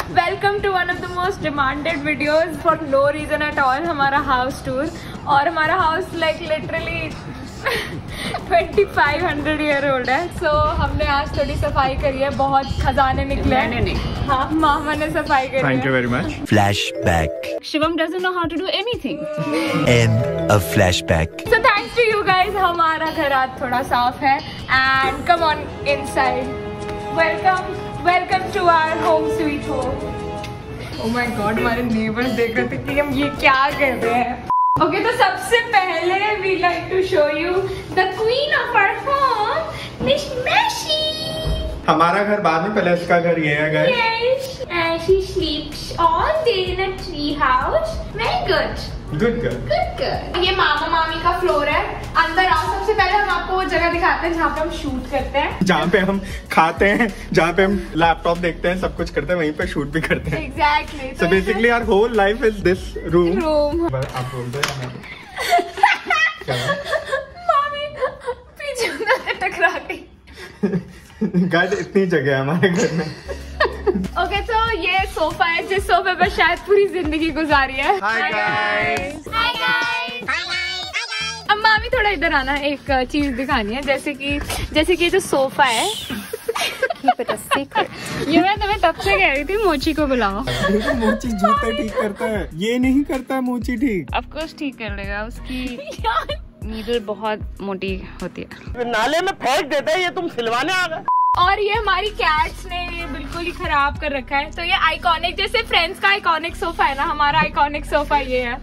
Welcome to one of the most demanded videos for no reason at all, हमारा house tour. और हमारा house like literally 2500 year old है। So हमने आज थोड़ी सफाई करी है, बहुत खजाने निकले हैं। हाँ, मामा ने सफाई करी है। Thank you very much. Flashback. Shivam doesn't know how to do anything. End of flashback. So thanks to you guys, हमारा घर आज थोड़ा साफ है। And come on inside. Welcome to our home sweet home. Oh my God, हमारे neighbors देख रहे थे कि हम ये क्या कर रहे हैं। Okay, तो सबसे पहले we like to show you the queen of our home, Miss Messi. हमारा घर बाद में, पहले इसका घर ये है guys. Yes, and she sleeps all day in a tree house. Very good. Good girl. Good. ये मामा मामी का फ्लोर है। अंदर आओ, सबसे पहले हम आपको वो जगह दिखाते हैं जहाँ पे हम शूट करते हैं, जहाँ पे हम खाते हैं, जहाँ पे हम लैपटॉप देखते हैं, सब कुछ करते हैं, वहीं पे शूट भी करते हैं। Exactly. So basically our whole life is this room. आप बोल दो क्या? मामी पीछे ना टकरा गई। गाइस इतनी जगह है हमारे घर में। ओके, तो ये सोफा है जिस सोफे पर शायद पूरी जिंदगी गुजारी है। Hi guys. Hi guys. अब मामी थोड़ा इधर आना, एक चीज दिखानी है, जैसे कि जो सोफा है ये मैं तुम्हें तब से कह रही थी मोची को बुलाओ। देखो मोची जूते ठीक करता है, ये नहीं करता है मोची ठीक। ऑफ कोर्स ठीक कर लेगा, उसकी नीडल बहुत मोटी होती है। नाले में फेंक देते हैं, ये तुम सिलवाने आ गए। और ये हमारी कैट्स ने ये बिल्कुल ही खराब कर रखा है। तो ये आइकॉनिक, जैसे फ्रेंड्स का आइकॉनिक सोफा है ना, हमारा आइकॉनिक सोफा ये है।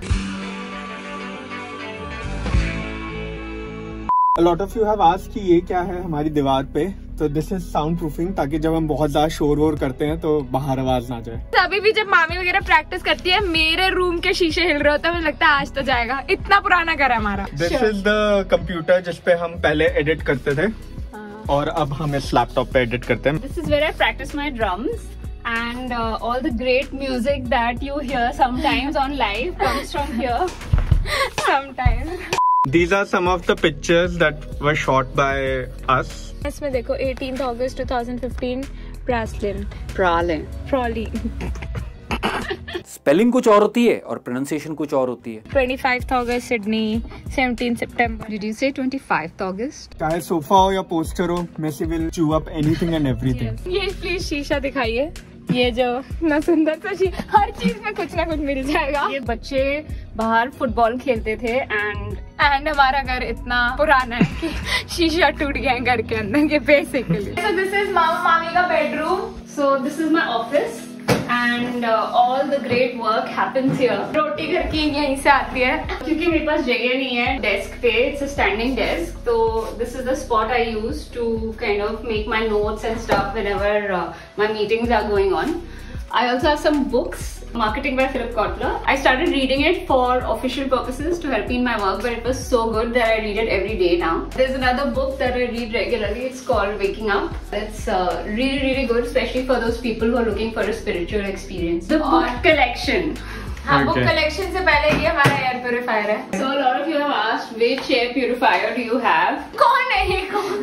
A lot of you have asked कि ये क्या है हमारी दीवार पे। तो दिस इज साउंड प्रूफिंग, ताकि जब हम बहुत ज्यादा शोर वोर करते हैं तो बाहर आवाज ना जाए। अभी भी जब मामी वगैरह प्रैक्टिस करती है, मेरे रूम के शीशे हिल रहे होते हैं, मुझे लगता है आज तो जाएगा। इतना पुराना घर है हमारा। दिस इज द कंप्यूटर जिसपे हम पहले एडिट करते थे, और अब हम इस लैपटॉप पे एडिट करते हैं। This is where I practice my drums and all the great music that you hear sometimes on live comes from here. Sometimes. These are some of the pictures that were shot by us. इसमें देखो 18 अगस्त 2015 Pralin. Frawley. Spelling कुछ और होती है और pronunciation कुछ और होती है। 25 अगस्त सिडनी, 17 सितंबर। Did you say 25th August? चाहे सोफा हो या पोस्टर हो, Messi will chew up anything and everything. ये प्लीज शीशा दिखाइए, ये जो ना सुंदर सा हर चीज में कुछ ना कुछ मिल जाएगा। ये बच्चे बाहर फुटबॉल खेलते थे एंड हमारा घर इतना पुराना है कि शीशा टूट गया है घर के अंदर के बेसिकली। So this is मामा मामी का bedroom. So this is my office and all the great work happens here. रोटी घर की यहीं से आती है, क्योंकि मेरे पास जगह नहीं है डेस्क पे, it's a standing desk, तो this is the spot I use to kind of make my notes and stuff whenever my meetings are going on. I also have some books, Marketing by Philip Kotler. I started reading it for official purposes to help me in my work, but it was so good that I read it every day now. There's another book that I read regularly. It's called Waking Up. It's really good, especially for those people who are looking for a spiritual experience. The book collection. हाँ, book collection से पहले ये हमारा air purifier है। So a lot of you have asked which air purifier do you have? कौन है कौन?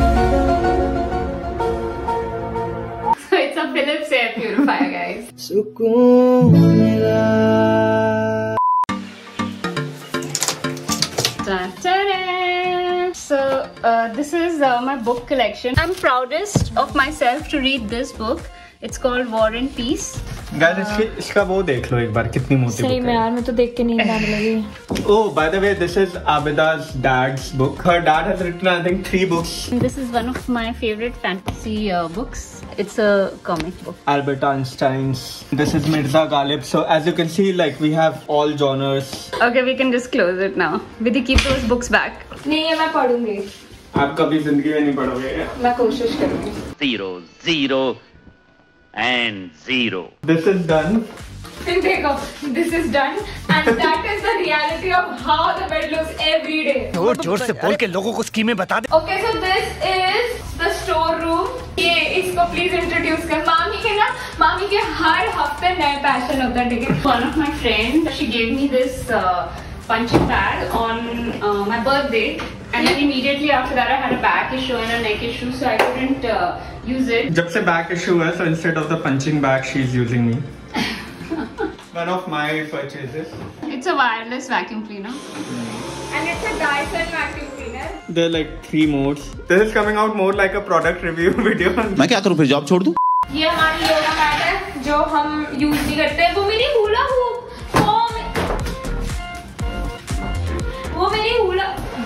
So it's a Philips air purifier, guys. Ta-da! So this is my book collection. I'm proudest of myself to read this book. It's called War and Peace. Guys, इसका वो देख लो एक बार, कितनी मोटी सही बुक में है। यार, मैं तो देख के नींद आने लगी। Oh, by the way, this is Abida's dad's book. Her dad has written, I think, 3 books. This is one of my favorite fantasy books. It's a comic book. Albert Einstein's. This is Mirza Ghalib. So as you can see, like we have all genres. Okay, we can just close it now. Vidhi, keep those books back. नहीं, ये मैं पढ़ूंगी। आप कभी जिंदगी में नहीं पढ़ोगे। मैं कोशिश करूंगी। 0 0 and 0. This is done. देखो, this is done and that is the reality of how the bed looks every day. जोर से बोल के लोगों को स्कीमें बता दे। Okay, so this is the store room. ये इसको प्लीज इंट्रोड्यूस कर। मामी के हर हफ्ते नए पैशन होता है, ठीक है? One of my friends, she gave me this punching bag on my birthday, and then immediately after that I had a back issue and a neck issue, so I couldn't use it. जब से back issue है, so instead of the punching bag, she's using me. One of my purchases. It's a wireless vacuum cleaner. And it's a Dyson vacuum cleaner. There are like 3 modes. This is coming out more like a product review video. मैं क्या करूँ फिर, job छोड़ दूँ? ये हमारी yoga mat है जो हम यूज नहीं करते। वो मेरी हुला हूप, वो मेरी hula.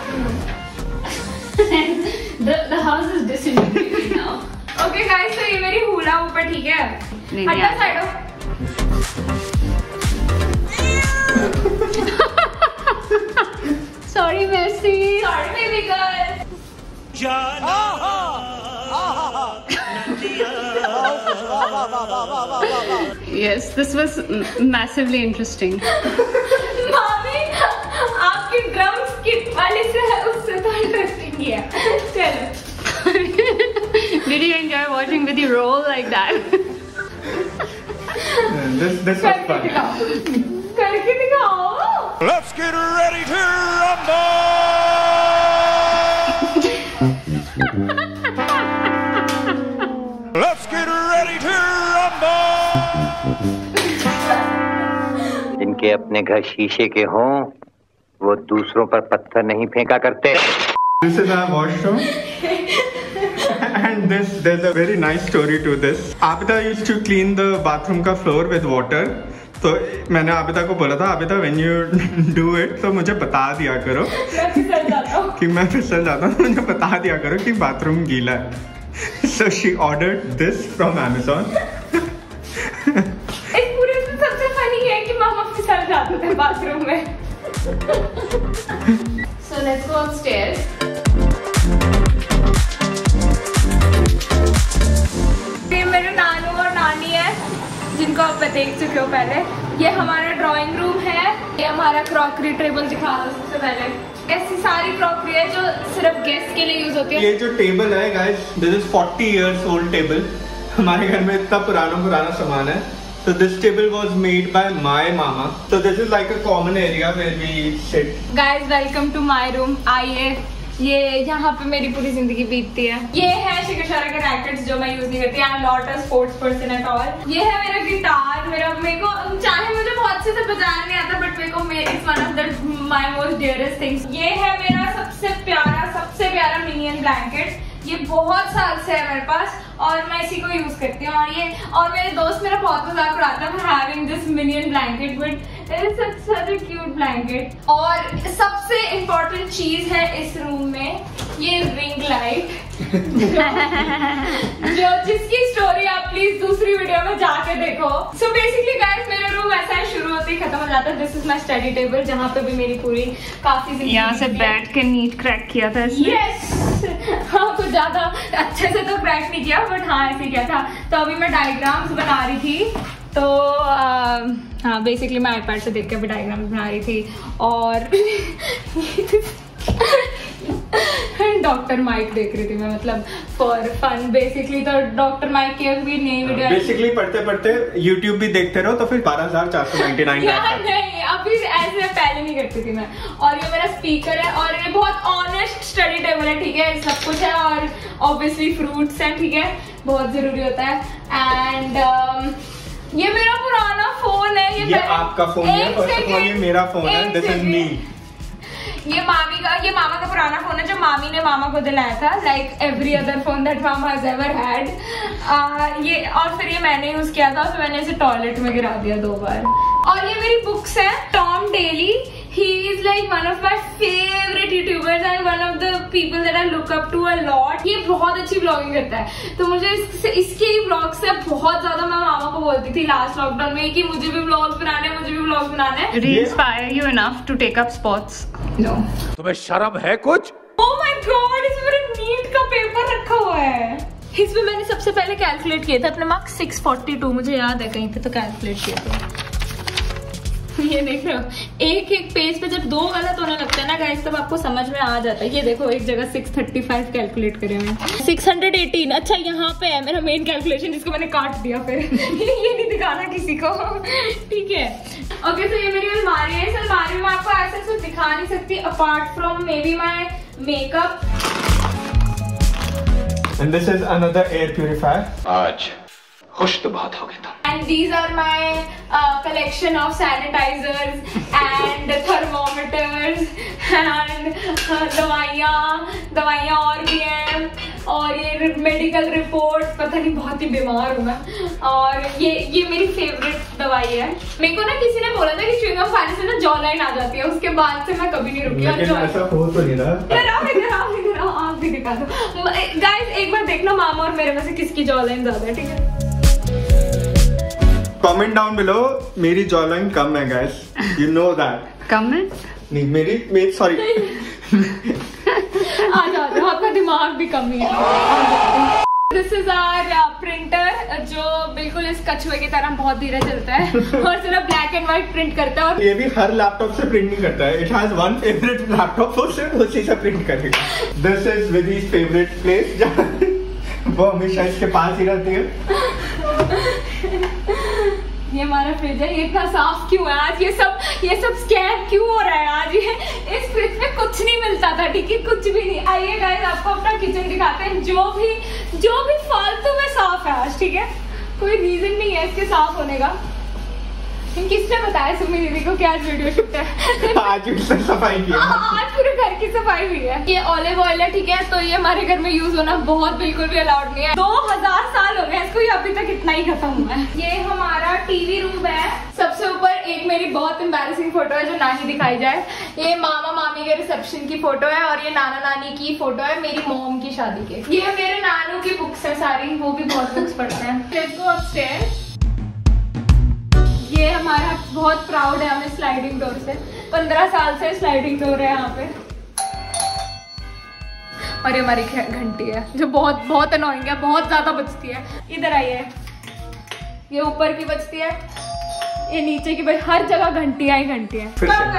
The house is disintegrating now. Okay guys, तो ये मेरी हुला हूप है, ठीक है? हटो साइडो। Sorry, Messi. Sorry, baby girl. Yes, this was massively interesting. मामी, आपके ड्रम्स किट वाले से उससे तो इंटरेस्टिंग ही है। चलो। Did you enjoy watching with you roll like that? This was fun. करके दिखाओ। Let's get ready to rumble! Let's get ready to rumble! जिनके अपने घर शीशे के हों, वो दूसरों पर पत्थर नहीं फेंका करते। This is our washroom. And there's a very nice story to this. Abida used to clean the bathroom का floor with water. तो मैंने आबिदा को बोला था, Abida when you do it तो मुझे बता दिया करो कि मैं फिसल जाता हूँ, मुझे बता दिया करो कि बाथरूम गीला है। So she ordered this from Amazon. इस पूरे में सबसे फनी है कि मामा फिसल जाते थे बाथरूम में। So let's go upstairs. ये मेरे नानू और नानी है जिनको आप देख चुके हो पहले। ये हमारा ड्राइंग रूम है। ये हमारा क्रॉकरी टेबल दिखा दो सबसे पहले। ऐसी सारी क्रॉकरी है जो सिर्फ गेस्ट के लिए यूज होती है। ये जो टेबल है guys, this is 40 years old table. हमारे घर में इतना पुराना सामान है। So this table was made by my mama. So this is like a common area where we sit. Guys, welcome to my room. आइए, ये यहाँ पे मेरी पूरी जिंदगी बीतती है। ये है शिकरशारा के रैकेट्स जो मैं यूज नहीं करती। I'm not a sports person at all. ये है मेरा गिटार। मेरे को चाहे मुझे बहुत अच्छे से बजाना नहीं आता, बट मेरे को it's one of the my most dearest things. ये है मेरा सबसे प्यारा मिनियन ब्लैंकेट। ये बहुत साल से है मेरे पास और मैं इसी को यूज करती हूँ। और मेरे दोस्त मेरा बहुत मजाक उड़ाता है having this minion blanket, but it is such a cute blanket. और सबसे इम्पोर्टेंट चीज है इस रूम में ये रिंग लाइट जो जिसकी स्टोरी आप प्लीज दूसरी वीडियो में जाके देखो। सो बेसिकली गाइस, मेरा रूम ऐसा है, शुरू होते ही खत्म हो जाता है। This is my study table जहाँ पे भी मेरी पूरी काफी यहाँ से बैठ के नीट क्रैक किया था इसने। यस, हाँ कुछ ज्यादा अच्छे से तो क्रैक नहीं किया, बट हाँ ऐसे किया था। तो अभी मैं डायग्राम्स बना रही थी, तो हाँ बेसिकली मैं आईपैड से देख के भी डायग्राम्स बना रही थी। और डॉक्टर माइक देख रही थी मैं, मतलब फॉर फन बेसिकली। तो डॉक्टर माइक की अभी नई वीडियो बेसिकली पढ़ते YouTube भी देखते रहो तो फिर 12,499 नहीं, अभी ऐसे पहले नहीं करती थी मैं। और ये मेरा स्पीकर है और ये बहुत ऑनेस्ट स्टडी टेबल है, ठीक है, सब कुछ है। और ऑब्वियसली फ्रूट्स हैं, ठीक है, बहुत जरूरी होता है। एंड ये मेरा पुराना फोन है। ये आपका फोन है? फर्स्ट ऑफ ऑल ये मेरा फोन है, दिस इज मी। ये मामा का पुराना फोन है जो मामी ने मामा को दिलाया था, like every other phone that मामा हैज एवर हैड। ये और फिर ये मैंने यूज किया था, फिर मैंने इसे टॉयलेट में गिरा दिया 2 बार। और ये मेरी बुक्स है। Tom Daley, he is like one of my favorite YouTubers and one of the people that I look up to a lot. ये बहुत अच्छी ब्लॉगिंग करता है, तो मुझे इसके ही ब्लॉग से बहुत ज्यादा मैं मामा को बोलती थी लास्ट लॉकडाउन में कि मुझे भी ब्लॉग्स बनाने हैं, मुझे भी ब्लॉग्स बनाने हैं। Re-inspire you enough to take up sports? No. तुम्हें शर्म है कुछ? Oh my God, इसमें मेरा नीट का पेपर रखा हुआ है। इसमें मैंने सबसे पहले कैलकुलेट किए थे अपने मार्क्स 642, मुझे याद है कहीं पे तो कैलकुलेट किए थे। ये देख रहे हो, एक पेज पे जब 2 गलत होने लगता है ना गाइस, तब आपको समझ में आ जाता है। ये देखो, एक जगह 635 कैलकुलेट करे मैंने, 618। अच्छा यहाँ पे है मेरा मेन कैलकुलेशन जिसको मैंने काट दिया फिर ये नहीं दिखाना किसी को, ठीक है। ओके, तो ये मेरी अलमारी है। इस अलमारी में आपको ऐसे कुछ दिखा नहीं सकती apart from maybe my makeup. And this is another air purifier. आज खुश तो बहुत हो गया था। And these are my collection of sanitizers and thermometers and दवाइयाँ और भी हैं, और ये मेडिकल रिपोर्ट, पता नहीं बहुत ही बीमार हूँ मैं। और ये मेरी फेवरेट दवाई है। मेरे को ना किसी ने बोला था कि च्युइंगम खाने से ना जॉ लाइन आ जाती है, उसके बाद से मैं कभी नहीं रुकी। लेकिन ऐसा हो तो नहीं रहा। इधर आओ, आप भी दिखा दो गाइस। एक बार देखना मामा और मेरे में से किसकी जॉ लाइन ज्यादा है, ठीक है? Comment down below, मेरी जॉ लाइन कम है guys, you know that. कम है? नहीं, मेरी सॉरी। आ जाओ, आपका दिमाग भी कम ही है। This is our printer, जो बिल्कुल इस कछुए की तरह बहुत धीरे चलता है और सिर्फ ब्लैक एंड व्हाइट प्रिंट करता है। और ये भी हर लैपटॉप से प्रिंट नहीं करता है। It has one favorite laptop, वो सिर्फ उसी से प्रिंट करेगा। This is Vidhi's favorite place, जहाँ वो हमेशा इसके पास ही रहती है। ये हमारा फ्रिज है। ये इतना साफ क्यों है आज? ये सब स्कैम क्यों हो रहा है आज? इस फ्रिज में कुछ नहीं मिलता था, ठीक है? कुछ भी नहीं। आइए गाइस, आपको अपना किचन दिखाते हैं। जो भी फालतू में साफ है आज, ठीक है? कोई रीजन नहीं है इसके साफ होने का। किसने बताया सुमी दीदी को कि आज वीडियो शूट है? आज सफाई की है। आज पूरे घर की सफाई हुई है। ये ऑलिव ऑयल है, ठीक है? तो ये हमारे घर में यूज होना बहुत बिल्कुल भी अलाउड नहीं है। 2000 साल हो गए इसको, ये अभी तक इतना ही खत्म हुआ है। ये हमारा टीवी रूम है। सबसे ऊपर एक मेरी बहुत एम्बैरेसिंग फोटो है जो ना ही दिखाई जाए। ये मामा मामी के रिसेप्शन की फोटो है, और ये नाना नानी की फोटो है मेरी मॉम की शादी के। ये मेरे नानू की बुक्स है सारी, वो भी बहुत बुक्स पढ़ते हैं। Let's go upstairs. ये हमारा बहुत प्राउड है हमें स्लाइडिंग डोर से। 15 साल से स्लाइडिंग डोर है यहाँ पे। और ये हमारी घंटी है जो बहुत बहुत अनोइंग है, बहुत ज्यादा बजती है। इधर आइए, ये ऊपर की बजती है, ये नीचे की हर जगह घंटियां ही घंटियां।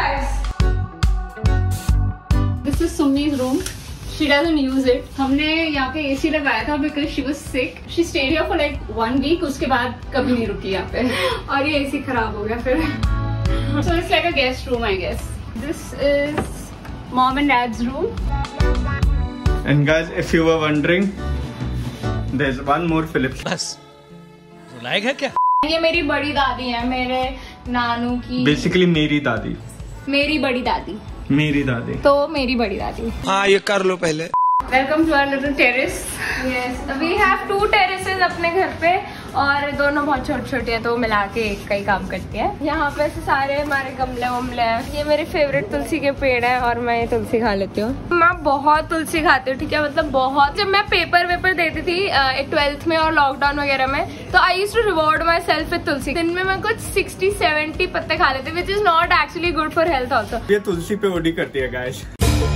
This is Sumi's room. She doesn't use it. हमने यहाँ पे AC लगाया था because she was sick. She stayed here for like 1 week. उसके बाद कभी नहीं रुकी यहाँ पे। और ये AC खराब हो गया फिर। So it's like a guest room, I guess. This is mom and dad's room. And guys, if you were wondering, there's one more Philips. बस लायक है क्या? ये मेरी बड़ी दादी है, मेरे नानू की। Basically मेरी दादी। मेरी बड़ी दादी। मेरी दादी। तो मेरी बड़ी दादी। हाँ, ये कर लो पहले। Welcome to our little terrace. Yes, we have 2 terraces अपने घर पे, और दोनों बहुत छोटे छोटे हैं तो मिला के एक का ही काम करती है। यहाँ पे से सारे हमारे गमले वमले हैं। ये मेरे फेवरेट तुलसी के पेड़ है, और मैं ये तुलसी खा लेती हूँ। मैं बहुत तुलसी खाती हूँ, ठीक है? मतलब बहुत। जब मैं पेपर देती थी 12th में और लॉकडाउन वगैरह में, तो I used to reward myself with tulsi. दिन में मैं कुछ 60-70 पत्ते खा लेती, which is not actually good for health also. ये तुलसी पे ओडी करती है गाइस।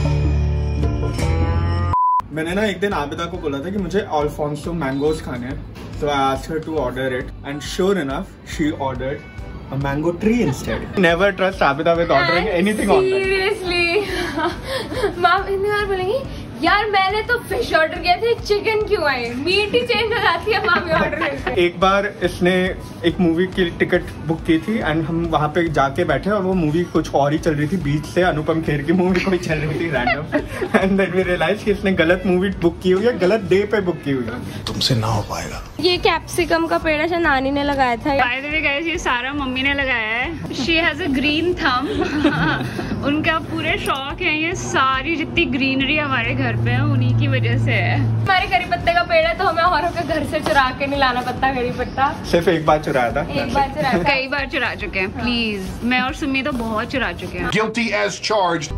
मैंने ना एक दिन आबिदा को बोला था कि मुझे अल्फोंसो मैंगोज खाने हैं, so I asked her to order it, and sure enough, she ordered a mango tree instead. Never trust Abida with ordering anything online. Seriously, माम इतनी बार बोलेंगी यार मैंने तो फिश ऑर्डर किया था, चिकन क्यों आई? मीट ही चेंज हो जाती है मामी ऑर्डर करके। एक बार इसने एक मूवी की टिकट बुक की थी, एंड हम वहाँ पे जाके बैठे, और वो मूवी कुछ और ही चल रही थी। बीच से अनुपम खेर की मूवी कोई चल रही थी random, and then we realise कि इसने गलत मूवी बुक की हुई है, गलत डे पे बुक की हुई है। तुमसे ना हो पाएगा। ये कैप्सिकम का पेड़ है, नानी ने लगाया था। By the way guys, ये सारा मम्मी ने लगाया है। She has a green thumb. उनका पूरे शौक है, ये सारी जितनी ग्रीनरी हमारे घर पे है उन्हीं की वजह से है। हमारे करी पत्ते का पेड़ है, तो हमें औरों के घर से चुरा के नहीं लाना पड़ता करी पत्ता। सिर्फ एक बार चुराया था। एक बार चुराया था। कई बार चुरा चुके हैं। प्लीज, मैं और सुमी तो बहुत चुरा चुके हैं। Guilty as charged.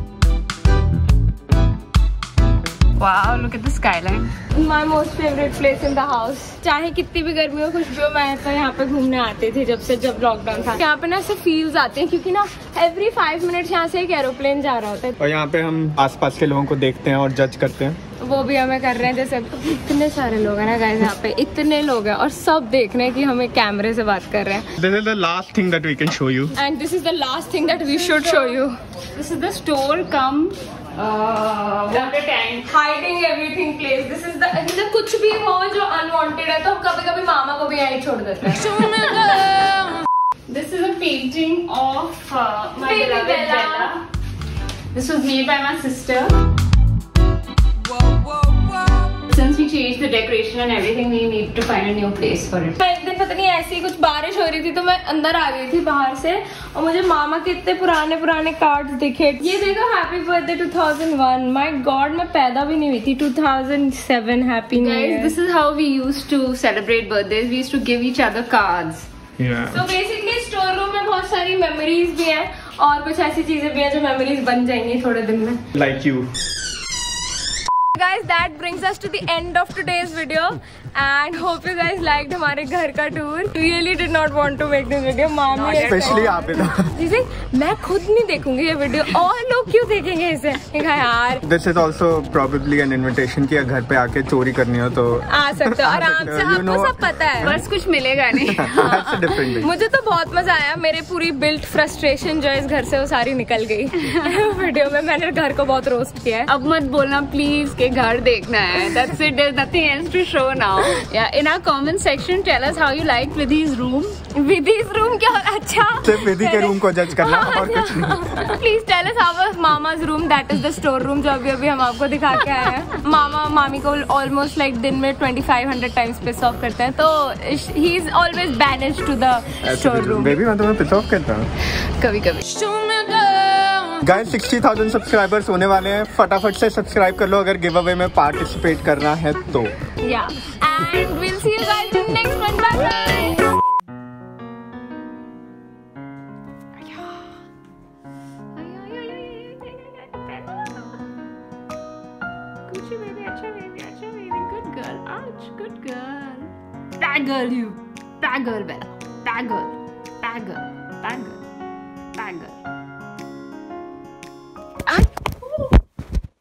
Wow, look at the skyline. My most favorite place in the house. चाहे कितनी भी गर्मी हो, कुछ भी हो, मैं तो यहाँ पे घूमने आती थी जब लॉकडाउन था। यहाँ पे ना ऐसे फील्स आते हैं, क्योंकि ना every 5 मिनट यहाँ से एक एरोप्लेन जा रहा होता है। और यहाँ पे हम आसपास के लोगों को देखते हैं और जज करते हैं। वो भी हमें कर रहे हैं। जैसे इतने सारे लोग हैं ना गाइस, यहाँ पे इतने लोग हैं, और सब देख रहे हैं कि हमें कैमरे से बात कर रहे हैं। This is the last thing that we can show you. And this is the last thing that we should show you. This is the store come water tank. Hiding everything place. This is the कुछ भी हो जो unwanted है, तो हम कभी-कभी मामा को भी यहीं छोड़ देते हैं। This is a painting of my beloved Bella. This was made by my sister. Since we changed the decoration and everything, we need to find a new place for it. एक दिन पता नहीं ऐसी कुछ बारिश हो रही थी तो मैं अंदर आ गई थी बाहर से और मुझे मामा के इतने पुराने कार्ड्स दिखे. ये देखो हैप्पी बर्थडे 2001. माय गॉड मैं पैदा भी नहीं हुई थी. 2007 happy new year. Guys, this is how we used to celebrate birthdays. We used to give each other cards. So basically store room में बहुत सारी मेमोरीज भी हैं और कुछ ऐसी चीजें भी हैं जो मेमोरीज बन जाएंगी थोड़े दिन में. Like you. Guys, that brings us to the end of today's video and hope you guys liked हमारे घर का tour. Really did not want to make this video. मामी Especially आबिदा. जी मैं खुद नहीं देखूंगी ये वीडियो और लोग क्यों देखेंगे इसे. देखा यार. This is also probably an invitation कि घर पे आके चोरी करनी हो तो आ सकते हो आराम से. आपको सब पता है. बस कुछ मिलेगा नहीं. That's a different thing. मुझे तो बहुत मजा आया. मेरे पूरी बिल्ट फ्रस्ट्रेशन जो इस घर से वो सारी निकल गई वीडियो में. मैंने घर को बहुत रोस्ट किया है. अब मत बोलना प्लीज के घर देखना है. That's it. There's nothing else to show now. Yeah. In our comment section, tell us how you liked Vidhi's room. Vidhi's room क्या अच्छा. सिर्फ विधि के रूम को जज करना और कुछ नहीं. Please tell us how was Mama's room. That is the store room जो अभी हम आपको दिखा के आए हैं. मामा मामी को almost like दिन में 2500 times piss off करते हैं तो he is always banished to the store room. Baby मैं तुम्हें piss off करता हूँ कभी कभी. Guys 60,000 सब्सक्राइबर्स होने वाले हैं. फटाफट से सब्सक्राइब कर लो अगर गिव अवे में पार्टिसिपेट करना है तो. Yeah. And we'll see you guys in the next one. Bye bye. Gucci baby, acha baby, good girl. Ouch, good girl. Bad girl, you. Bad girl, Bella. Bad girl. Bad girl. Bad girl. Bad girl.